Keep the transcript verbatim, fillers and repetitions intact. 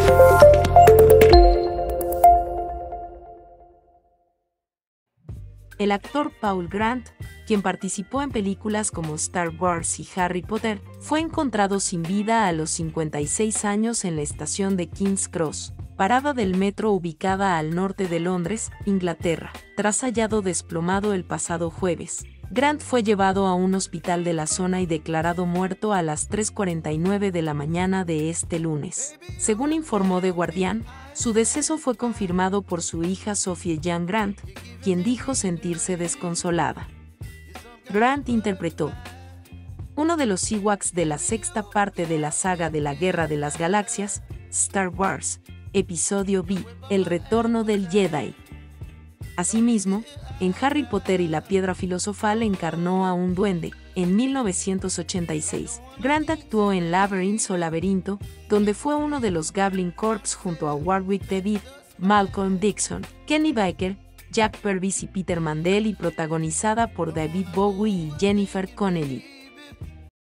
El actor Paul Grant, quien participó en películas como Star Wars y Harry Potter, fue encontrado sin vida a los cincuenta y seis años en la estación de King's Cross, parada del metro ubicada al norte de Londres, Inglaterra, tras hallado desplomado el pasado jueves. Grant fue llevado a un hospital de la zona y declarado muerto a las tres cuarenta y nueve de la mañana de este lunes. Según informó The Guardian, su deceso fue confirmado por su hija Sophie Jean Grant, quien dijo sentirse desconsolada. Grant interpretó uno de los Ewoks de la sexta parte de la saga de la Guerra de las Galaxias, Star Wars, Episodio V, El Retorno del Jedi. Asimismo, en Harry Potter y la Piedra Filosofal encarnó a un duende. En mil novecientos ochenta y seis, Grant actuó en Labyrinth o Laberinto, donde fue uno de los Goblin Corps junto a Warwick David, Malcolm Dixon, Kenny Baker, Jack Purvis y Peter Mandel, y protagonizada por David Bowie y Jennifer Connelly.